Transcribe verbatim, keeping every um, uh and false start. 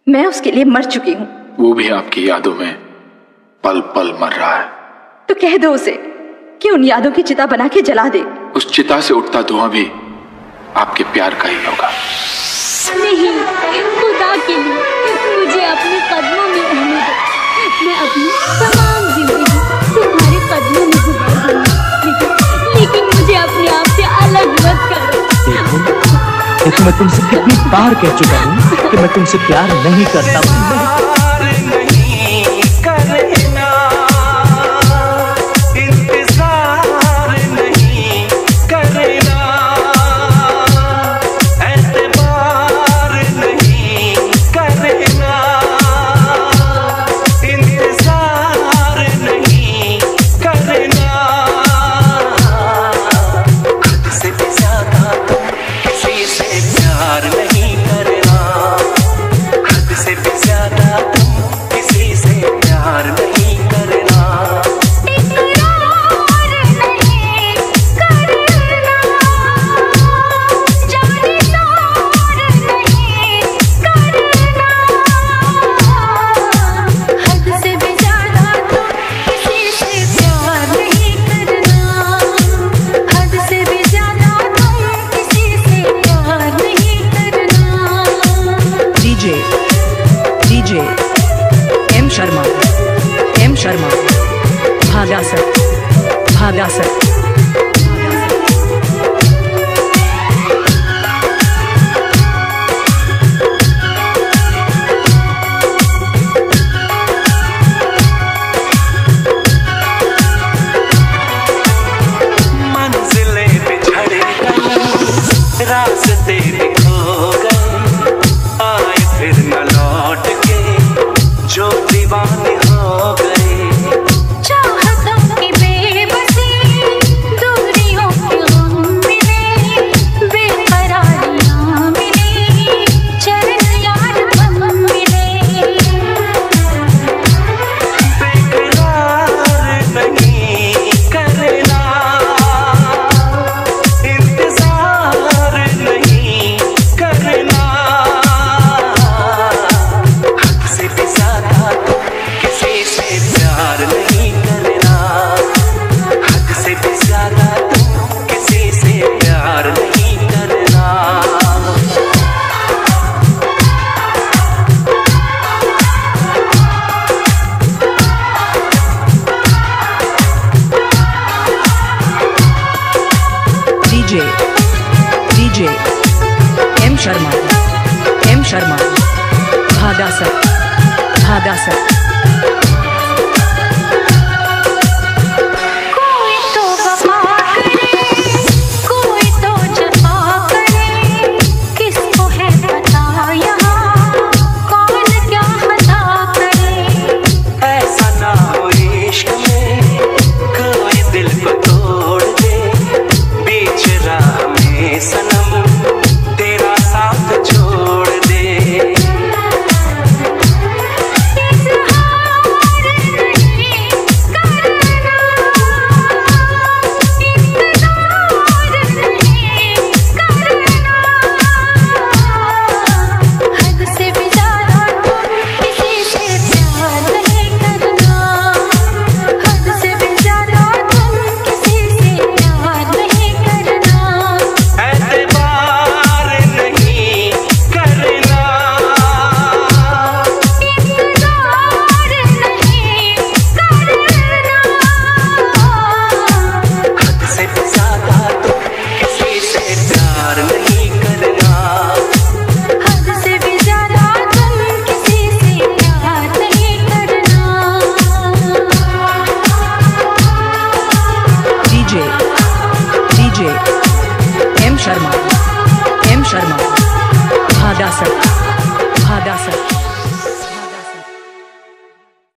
मैं उसके लिए मर चुकी हूँ। वो भी आपकी यादों में पल पल मर रहा है। तो कह दो उसे कि उन यादों की चिता बना के जला दे। उस चिता से उठता धुआं भी आपके प्यार का ही होगा। नहीं, खुदा के लिए मुझे अपने कदमों में रहने दो। मैं अपनी तमाम जिंदगी तुम्हारे कदमों में गुजार दूंगी, लेकिन लेकिन मुझे अपने आप से अलग मत करो। देखो, देखो मैं तुमसे कितनी बार कह चुका हूँ कि मैं तुमसे प्यार नहीं करता हूँ। DJ M Sharma, M Sharma, Bhagasar, Bhagasar. रास्ते खो गए, आए फिर न लौट के, जो दीवाने हो गए। चाहतों की बेबसी, दूरियों के गम मिले, बेकरारियां मिली, चैन यार गम मिले। बेकरार नहीं करना, DJ DJ M Sharma, M Sharma, Bhagasar, Bhagasar. कोई तो वफा करे, कोई तो जफा करे, किसको है पता यहाँ कौन क्या खता करे। ऐसा ना हो इश्क में कोई दिल को तोड़ दे, बीच राह में सनम तेरा साथ छोड़ दे। DJ M Sharma, M Sharma, Bhagasar, भागासर।